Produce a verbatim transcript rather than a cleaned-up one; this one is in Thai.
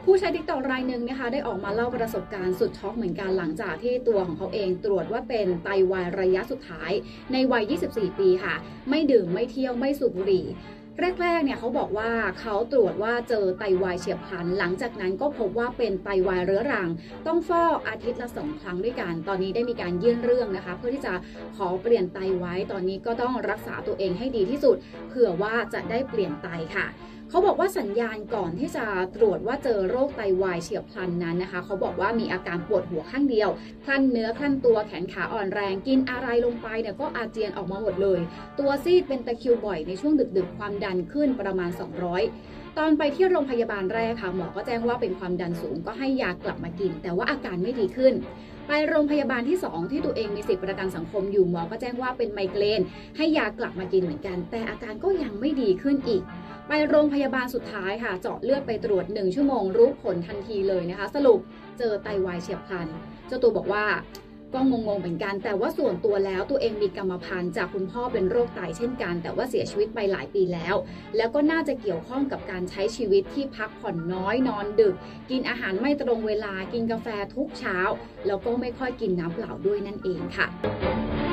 ผู้ใช้ ติ๊กต็อก รายหนึ่งนะคะได้ออกมาเล่าประสบการณ์สุดช็อกเหมือนกันหลังจากที่ตัวของเขาเองตรวจว่าเป็นไตวายระยะสุดท้ายในวัย ยี่สิบสี่ ปีค่ะไม่ดื่มไม่เที่ยวไม่สูบบุหรี่แรกๆเนี่ยเขาบอกว่าเขาตรวจว่าเจอไตวายเฉียบพลันหลังจากนั้นก็พบว่าเป็นไตวายเรื้อรังต้องฟอกอาทิตย์ละสองครั้งด้วยกันตอนนี้ได้มีการยื่นเรื่องนะคะเพื่อที่จะขอเปลี่ยนไตไว้ตอนนี้ก็ต้องรักษาตัวเองให้ดีที่สุดเผื่อว่าจะได้เปลี่ยนไตค่ะเขาบอกว่าสัญญาณก่อนที่จะตรวจว่าเจอโรคไตวายเฉียบพลันนั้นนะคะเขาบอกว่ามีอาการปวดหัวข้างเดียวคลั่นเนื้อคลั่นตัวแขนขาอ่อนแรงกินอะไรลงไปเนี่ยก็อาเจียนออกมาหมดเลยตัวซีดเป็นตะคริวบ่อยในช่วงดึกๆความดันขึ้นประมาณสองร้อยตอนไปที่โรงพยาบาลแรกค่ะหมอก็แจ้งว่าเป็นความดันสูงก็ให้ยากลับมากินแต่ว่าอาการไม่ดีขึ้นไปโรงพยาบาลที่สองที่ตัวเองมีสิทธิประกันสังคมอยู่หมอก็แจ้งว่าเป็นไมเกรนให้ยากลับมากินเหมือนกันแต่อาการก็ยังไม่ดีขึ้นอีกไปโรงพยาบาลสุดท้ายค่ะเจาะเลือดไปตรวจหนึ่งชั่วโมงรู้ผลทันทีเลยนะคะสรุปเจอไตวายเฉียบพลันเจ้าตัวบอกว่าก็งงๆเหมือนกันแต่ว่าส่วนตัวแล้วตัวเองมีกรรมพันธุ์จากคุณพ่อเป็นโรคไตเช่นกันแต่ว่าเสียชีวิตไปหลายปีแล้วแล้วก็น่าจะเกี่ยวข้องกับการใช้ชีวิตที่พักผ่อนน้อยนอนดึกกินอาหารไม่ตรงเวลากินกาแฟทุกเช้าแล้วก็ไม่ค่อยกินน้ำเปล่าด้วยนั่นเองค่ะ